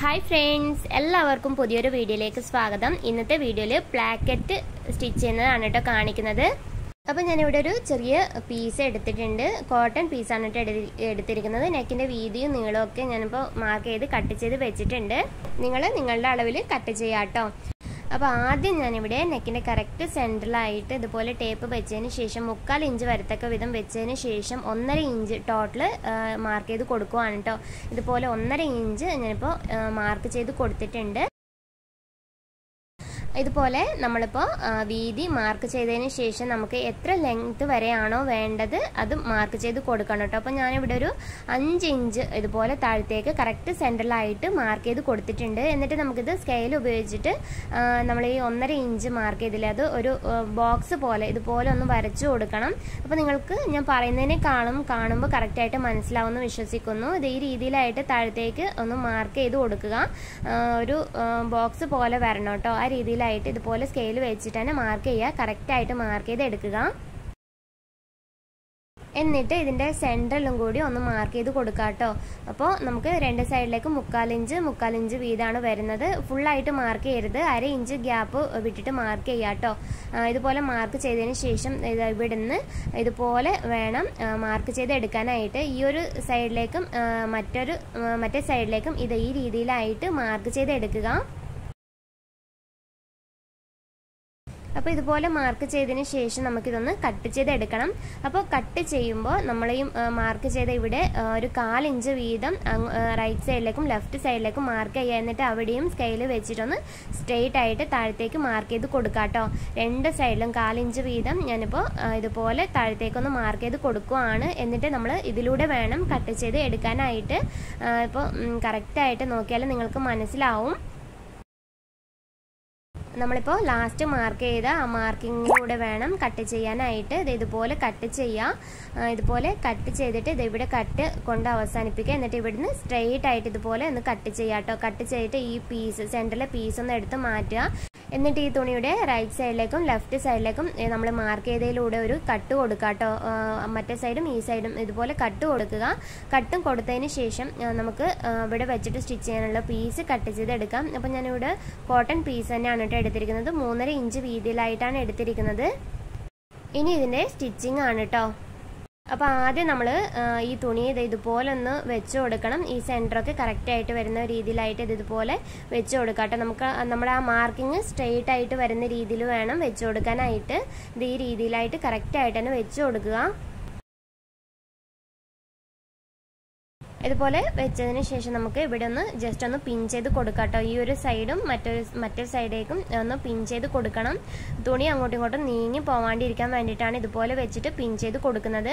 Hi friends, എല്ലാവർക്കും പുതിയൊരു വീഡിയോയിലേക്ക് സ്വാഗതം. ഇന്നത്തെ വീഡിയോയിൽ പ്ലാക്കറ്റ് സ്റ്റിച്ച് ചെയ്യുന്നതാണ് കേട്ടോ കാണിക്കുന്നത്. അപ്പോൾ ഞാനിവിടെ ഒരു ചെറിയ പീസ് എടുത്തിട്ടുണ്ട്. കോട്ടൺ പീസാണ് കേട്ടോ എടുത്തിരിക്കുന്നത്. നെക്കിൻ്റെ വീതിയും നീളവും ഒക്കെ ഞാനിപ്പോൾ മാർക്ക് ചെയ്ത് കട്ട് ചെയ്ത് വെച്ചിട്ടുണ്ട്. നിങ്ങൾ നിങ്ങളുടെ അളവിൽ കട്ട് ചെയ്യാം കേട്ടോ. അപ്പോൾ ആദ്യം ഞാനിവിടെ നെക്കിൻ്റെ കറക്റ്റ് സെൻറ്ററിലായിട്ട് ഇതുപോലെ ടേപ്പ് വെച്ചതിന് ശേഷം 3/4 ഇഞ്ച് വരത്തക്ക വിധം വെച്ചതിന് ശേഷം 1.5 ഇഞ്ച് ടോട്ടൽ മാർക്ക് ചെയ്ത് കൊടുക്കുവാണ് കേട്ടോ. ഇതുപോലെ 1.5 ഇഞ്ച് ഞാനിപ്പോൾ മാർക്ക് ചെയ്ത് കൊടുത്തിട്ടുണ്ട്. ഇതുപോലെ നമ്മളിപ്പോൾ വീതി മാർക്ക് ചെയ്തതിന് ശേഷം നമുക്ക് എത്ര ലെങ്ത് വരെയാണോ വേണ്ടത് അത് മാർക്ക് ചെയ്ത് കൊടുക്കണം കേട്ടോ. അപ്പോൾ ഞാനിവിടെ ഒരു 5 ഇഞ്ച് ഇതുപോലെ താഴത്തേക്ക് കറക്റ്റ് സെൻറ്ററിലായിട്ട് മാർക്ക് ചെയ്ത് കൊടുത്തിട്ടുണ്ട്. എന്നിട്ട് നമുക്കിത് സ്കെയിൽ ഉപയോഗിച്ചിട്ട് നമ്മൾ ഈ 1.5 ഇഞ്ച് മാർക്ക് ചെയ്തില്ലേ, അത് ഒരു ബോക്സ് പോലെ ഇതുപോലെ ഒന്ന് വരച്ചു കൊടുക്കണം. അപ്പോൾ നിങ്ങൾക്ക് ഞാൻ പറയുന്നതിനേക്കാളും കാണുമ്പോൾ കറക്റ്റായിട്ട് മനസ്സിലാവുമെന്ന് വിശ്വസിക്കുന്നു. ഇത് ഈ രീതിയിലായിട്ട് താഴത്തേക്ക് ഒന്ന് മാർക്ക് ചെയ്ത് കൊടുക്കുക. ഒരു ബോക്സ് പോലെ വരണം കേട്ടോ. ആ രീതിയിൽ ഇതുപോലെ സ്കെയിൽ വെച്ചിട്ട് തന്നെ മാർക്ക് ചെയ്യുക. കറക്റ്റായിട്ട് മാർക്ക് ചെയ്ത് എടുക്കുക. എന്നിട്ട് ഇതിൻ്റെ സെൻറ്ററിലും കൂടി ഒന്ന് മാർക്ക് ചെയ്ത് കൊടുക്കുക കേട്ടോ. അപ്പോൾ നമുക്ക് രണ്ട് സൈഡിലേക്ക് 3/4 ഇഞ്ച് വീതമാണ് വരുന്നത്. ഫുള്ളായിട്ട് മാർക്ക് ചെയ്യരുത്, 1/2 ഇഞ്ച് ഗ്യാപ്പ് വിട്ടിട്ട് മാർക്ക് ചെയ്യുക കേട്ടോ. ഇതുപോലെ മാർക്ക് ചെയ്തതിന് ശേഷം ഇവിടുന്ന് ഇതുപോലെ വേണം മാർക്ക് ചെയ്ത് എടുക്കാനായിട്ട്. ഈ ഒരു സൈഡിലേക്കും മറ്റേ സൈഡിലേക്കും ഇത് ഈ രീതിയിലായിട്ട് മാർക്ക് ചെയ്ത് എടുക്കുക. അപ്പോൾ ഇതുപോലെ മാർക്ക് ചെയ്തതിന് ശേഷം നമുക്കിതൊന്ന് കട്ട് ചെയ്തെടുക്കണം. അപ്പോൾ കട്ട് ചെയ്യുമ്പോൾ നമ്മൾ ഈ മാർക്ക് ചെയ്ത ഇവിടെ ഒരു 1/4 ഇഞ്ച് വീതം റൈറ്റ് സൈഡിലേക്കും ലെഫ്റ്റ് സൈഡിലേക്കും മാർക്ക് ചെയ്യുക. എന്നിട്ട് അവിടെയും സ്കെയിൽ വെച്ചിട്ടൊന്ന് സ്ട്രെയിറ്റ് ആയിട്ട് താഴത്തേക്ക് മാർക്ക് ചെയ്ത് കൊടുക്കുക കേട്ടോ. രണ്ട് സൈഡിലും 1/4 ഇഞ്ച് വീതം ഞാനിപ്പോൾ ഇതുപോലെ താഴത്തേക്കൊന്ന് മാർക്ക് ചെയ്ത് കൊടുക്കുകയാണ്. എന്നിട്ട് നമ്മൾ ഇതിലൂടെ വേണം കട്ട് ചെയ്ത് എടുക്കാനായിട്ട്. ഇപ്പോൾ കറക്റ്റായിട്ട് നോക്കിയാൽ നിങ്ങൾക്ക് മനസ്സിലാവും. നമ്മളിപ്പോൾ ലാസ്റ്റ് മാർക്ക് ചെയ്ത ആ മാർക്കിങ്ങിലൂടെ വേണം കട്ട് ചെയ്യാനായിട്ട്. ഇത് ഇതുപോലെ കട്ട് ചെയ്യുക. ഇതുപോലെ കട്ട് ചെയ്തിട്ട് ഇത് ഇവിടെ കട്ട് കൊണ്ട് അവസാനിപ്പിക്കുക. എന്നിട്ട് ഇവിടുന്ന് സ്ട്രെയിറ്റ് ആയിട്ട് ഇതുപോലെ ഒന്ന് കട്ട് ചെയ്യുക കേട്ടോ. കട്ട് ചെയ്തിട്ട് ഈ പീസ് സെൻറ്ററിലെ പീസ് ഒന്ന് എടുത്ത് മാറ്റുക. എന്നിട്ട് ഈ തുണിയുടെ റൈറ്റ് സൈഡിലേക്കും ലെഫ്റ്റ് സൈഡിലേക്കും നമ്മൾ മാർക്ക് ചെയ്തതിലൂടെ ഒരു കട്ട് കൊടുക്കുക കേട്ടോ. മറ്റേ സൈഡും ഈ സൈഡും ഇതുപോലെ കട്ട് കൊടുക്കുക. കട്ടും കൊടുത്തതിന് ശേഷം നമുക്ക് ഇവിടെ വെച്ചിട്ട് സ്റ്റിച്ച് ചെയ്യാനുള്ള പീസ് കട്ട് ചെയ്തെടുക്കാം. അപ്പോൾ ഞാനിവിടെ കോട്ടൺ പീസ് തന്നെയാണ് കേട്ടോ എടുത്തിരിക്കുന്നത്. 3.5 ഇഞ്ച് വീതിയിലായിട്ടാണ് എടുത്തിരിക്കുന്നത്. ഇനി ഇതിൻ്റെ സ്റ്റിച്ചിങ് ആണ് കേട്ടോ. അപ്പോൾ ആദ്യം നമ്മൾ ഈ തുണി ഇതുപോലെ ഒന്ന് വെച്ച് കൊടുക്കണം. ഈ സെൻറ്ററൊക്കെ കറക്റ്റായിട്ട് വരുന്ന രീതിയിലായിട്ട് ഇതുപോലെ വെച്ച് കൊടുക്കാം കേട്ടോ. നമ്മുടെ ആ മാർക്കിങ് സ്ട്രെയിറ്റ് ആയിട്ട് വരുന്ന രീതിയിൽ വേണം വെച്ച് കൊടുക്കാനായിട്ട്. ഇത് ഈ രീതിയിലായിട്ട് കറക്റ്റായിട്ട് തന്നെ വെച്ച് കൊടുക്കുക. ഇതുപോലെ വെച്ചതിന് ശേഷം നമുക്ക് ഇവിടെ ഒന്ന് ജസ്റ്റ് ഒന്ന് പിൻ ചെയ്ത് കൊടുക്കാം കേട്ടോ. ഈ ഒരു സൈഡും മറ്റേ സൈഡേക്കും ഒന്ന് പിൻ ചെയ്ത് കൊടുക്കണം. തുണി അങ്ങോട്ടും ഇങ്ങോട്ടും നീങ്ങി പോവാണ്ടിരിക്കാൻ വേണ്ടിയിട്ടാണ് ഇതുപോലെ വെച്ചിട്ട് പിൻ ചെയ്ത് കൊടുക്കുന്നത്.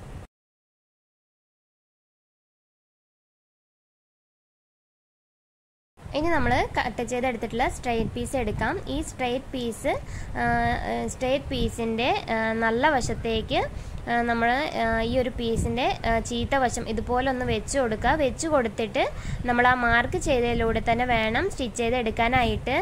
ഇനി നമ്മൾ കട്ട് ചെയ്തെടുത്തിട്ടുള്ള സ്ട്രെയിറ്റ് പീസ് എടുക്കാം. ഈ സ്ട്രെയിറ്റ് പീസിൻ്റെ നല്ല വശത്തേക്ക് നമ്മൾ ഈ ഒരു പീസിൻ്റെ ചീത്ത വശം ഇതുപോലെ ഒന്ന് വെച്ച് കൊടുക്കുക. വെച്ച് കൊടുത്തിട്ട് നമ്മൾ ആ മാർക്ക് ചെയ്തതിലൂടെ തന്നെ വേണം സ്റ്റിച്ച് ചെയ്തെടുക്കാനായിട്ട്.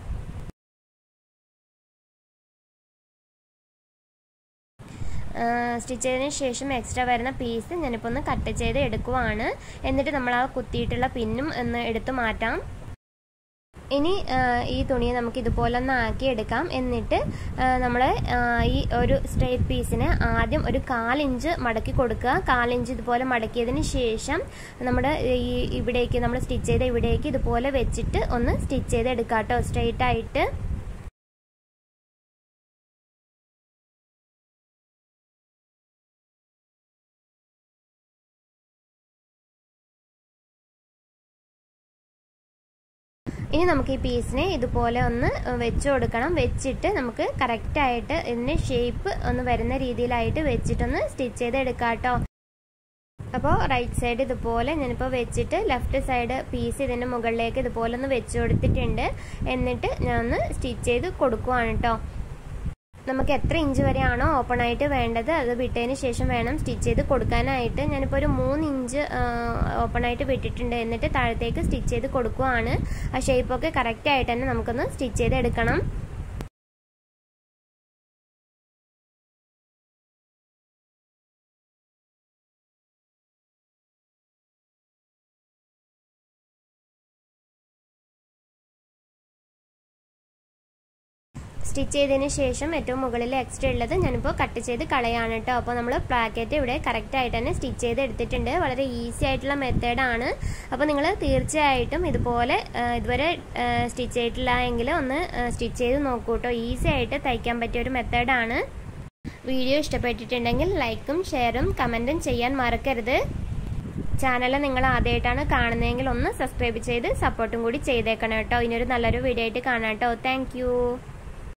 സ്റ്റിച്ച് ചെയ്തതിന് ശേഷം എക്സ്ട്രാ വരുന്ന പീസ് ഞാനിപ്പോൾ ഒന്ന് കട്ട് ചെയ്ത് എടുക്കുവാണ്. എന്നിട്ട് നമ്മൾ ആ കുത്തിയിട്ടുള്ള പിന്നും ഒന്ന് എടുത്ത് മാറ്റാം. ഇനി ഈ തുണിയെ നമുക്ക് ഇതുപോലെ ഒന്ന് ആക്കി എടുക്കാം. എന്നിട്ട് നമ്മൾ ഈ ഒരു സ്ട്രെയിറ്റ് പീസിന് ആദ്യം ഒരു 1/4 ഇഞ്ച് മടക്കി കൊടുക്കുക. 1/4 ഇഞ്ച് ഇതുപോലെ മടക്കിയതിന് ശേഷം നമ്മുടെ ഈ ഇവിടേക്ക് നമ്മൾ സ്റ്റിച്ച് ചെയ്ത ഇവിടേക്ക് ഇതുപോലെ വെച്ചിട്ട് ഒന്ന് സ്റ്റിച്ച് ചെയ്തെടുക്കാം കേട്ടോ, സ്ട്രെയിറ്റ് ആയിട്ട്. ഇനി നമുക്ക് ഈ പീസിനെ ഇതുപോലെ ഒന്ന് വെച്ച് കൊടുക്കണം. വെച്ചിട്ട് നമുക്ക് കറക്റ്റായിട്ട് ഇതിൻ്റെ ഷേപ്പ് ഒന്ന് വരുന്ന രീതിയിലായിട്ട് വെച്ചിട്ടൊന്ന് സ്റ്റിച്ച് ചെയ്തെടുക്കാം കേട്ടോ. അപ്പോൾ റൈറ്റ് സൈഡ് ഇതുപോലെ ഞാനിപ്പോൾ വെച്ചിട്ട് ലെഫ്റ്റ് സൈഡ് പീസ് ഇതിൻ്റെ മുകളിലേക്ക് ഇതുപോലെ ഒന്ന് വെച്ച് കൊടുത്തിട്ടുണ്ട്. എന്നിട്ട് ഞാൻ ഒന്ന് സ്റ്റിച്ച് ചെയ്ത് കൊടുക്കുവാണ് കേട്ടോ. നമുക്ക് എത്ര ഇഞ്ച് വരെയാണോ ഓപ്പൺ ആയിട്ട് വേണ്ടത് അത് വിട്ടതിന് ശേഷം വേണം സ്റ്റിച്ച് ചെയ്ത് കൊടുക്കാനായിട്ട്. ഞാനിപ്പോൾ ഒരു 3 ഇഞ്ച് ഓപ്പൺ ആയിട്ട് വിട്ടിട്ടുണ്ട്. എന്നിട്ട് താഴത്തേക്ക് സ്റ്റിച്ച് ചെയ്ത് കൊടുക്കുവാണ്. ആ ഷേപ്പൊക്കെ കറക്റ്റായിട്ട് തന്നെ നമുക്കൊന്ന് സ്റ്റിച്ച് ചെയ്തെടുക്കണം. സ്റ്റിച്ച് ചെയ്തതിന് ശേഷം ഏറ്റവും മുകളിൽ എക്സ്ട്രാ ഉള്ളത് ഞാനിപ്പോൾ കട്ട് ചെയ്ത് കളയാണ് കേട്ടോ. അപ്പോൾ നമ്മൾ ബ്രാക്കറ്റ് ഇവിടെ കറക്റ്റായിട്ട് തന്നെ സ്റ്റിച്ച് ചെയ്ത് എടുത്തിട്ടുണ്ട്. വളരെ ഈസി ആയിട്ടുള്ള മെത്തേഡാണ്. അപ്പോൾ നിങ്ങൾ തീർച്ചയായിട്ടും ഇതുപോലെ ഇതുവരെ സ്റ്റിച്ച് ചെയ്തിട്ടില്ല എങ്കിൽ ഒന്ന് സ്റ്റിച്ച് ചെയ്ത് നോക്കൂ കേട്ടോ. ഈസി ആയിട്ട് തയ്ക്കാൻ പറ്റിയ ഒരു മെത്തേഡാണ്. വീഡിയോ ഇഷ്ടപ്പെട്ടിട്ടുണ്ടെങ്കിൽ ലൈക്കും ഷെയറും കമൻറ്റും ചെയ്യാൻ മറക്കരുത്. ചാനൽ നിങ്ങൾ ആദ്യമായിട്ടാണ് കാണുന്നതെങ്കിൽ ഒന്ന് സബ്സ്ക്രൈബ് ചെയ്ത് സപ്പോർട്ടും കൂടി ചെയ്തേക്കണം കേട്ടോ. ഇനിയൊരു നല്ലൊരു വീഡിയോ ആയിട്ട് കാണാം കേട്ടോ. താങ്ക്